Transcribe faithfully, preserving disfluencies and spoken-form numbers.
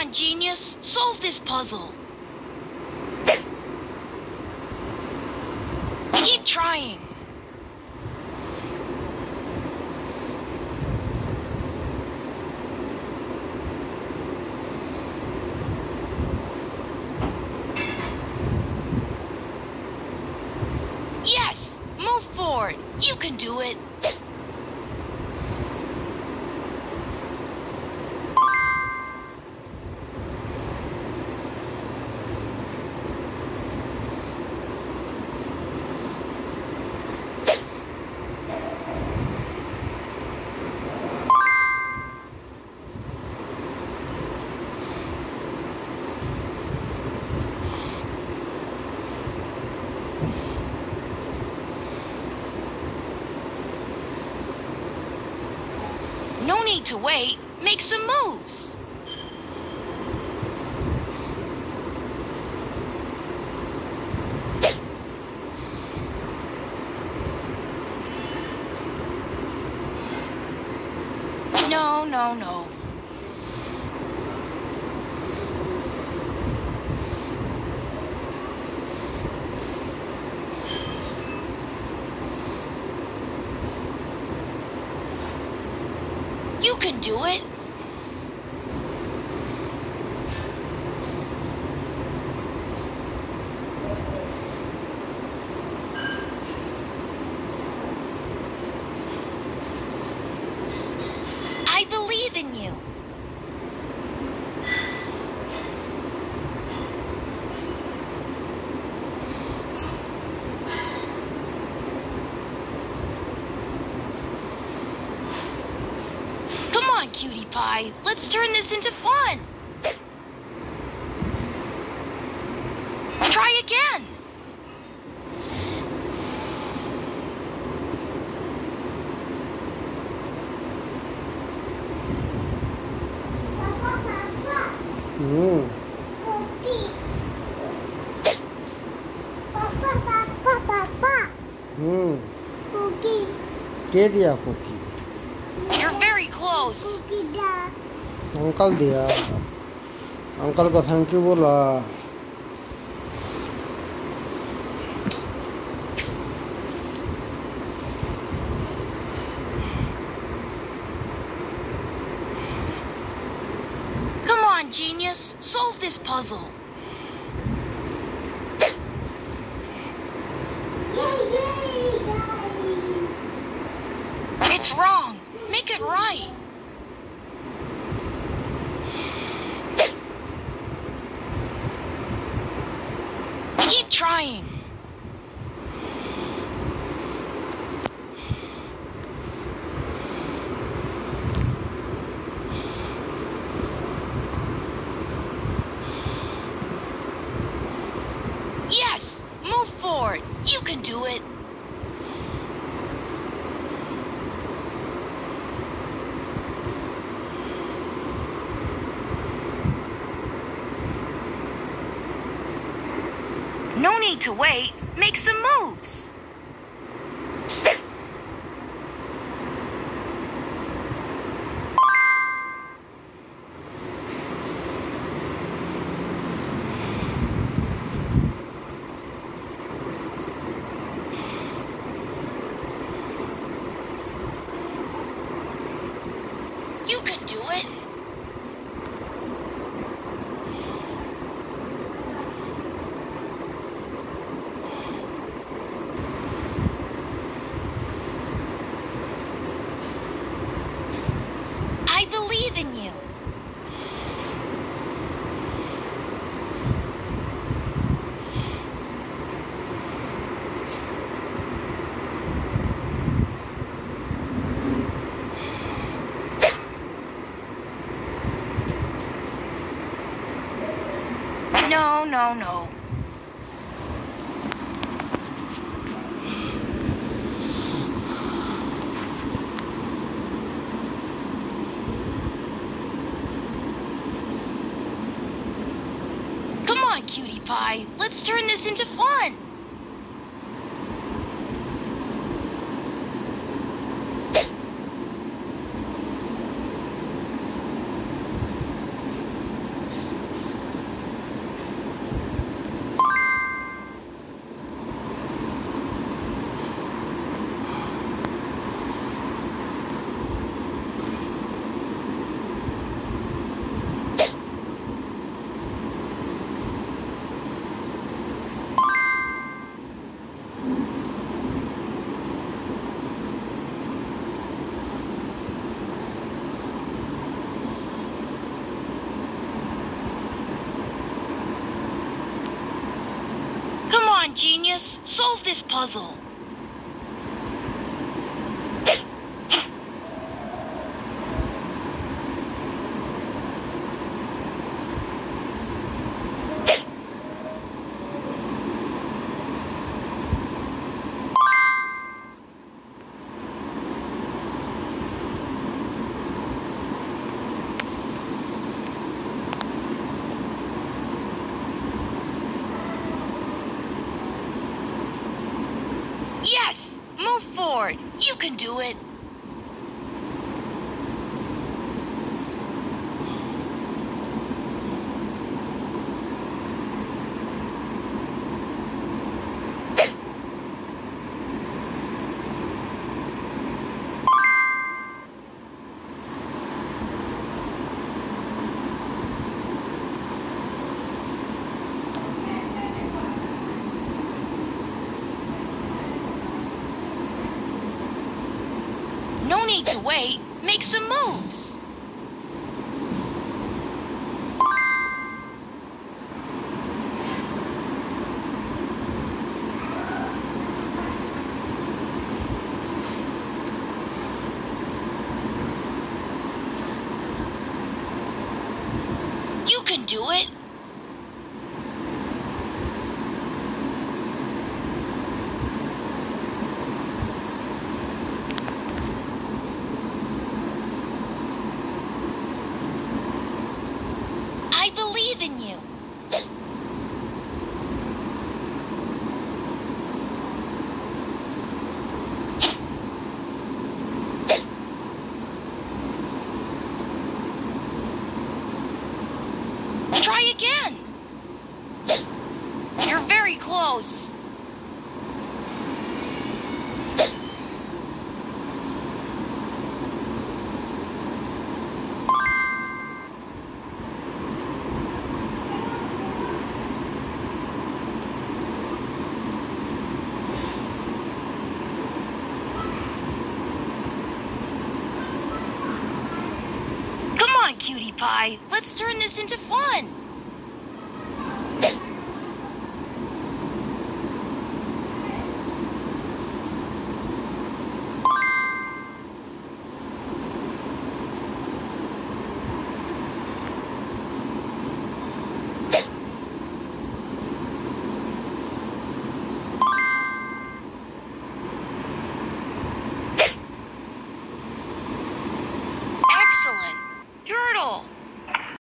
on, genius! Solve this puzzle! Keep trying! Yes! Move forward! You can do it! No need to wait. Make some moves. No, no, no. You can do it. I believe in you. Come on, cutie pie. Let's turn this into fun. Try again. Hmm. Hmm. के दिया cookie? You're very close. Uncle दिया। Uncle को thank you बोला। Come on, genius. Solve this puzzle. It's wrong. Make it right. Keep trying. Yes! Move forward. You can do it. No need to wait. Make some moves. You can do it. I believe in you. No, no, no. Come on, cutie pie. Let's turn this into fun. on, genius. Solve this puzzle. Yes! Move forward. You can do it. No need to wait. Make some moves. You can do it. I believe in you. Try again. You're very close. Come on, cutie pie. Let's turn this into fun.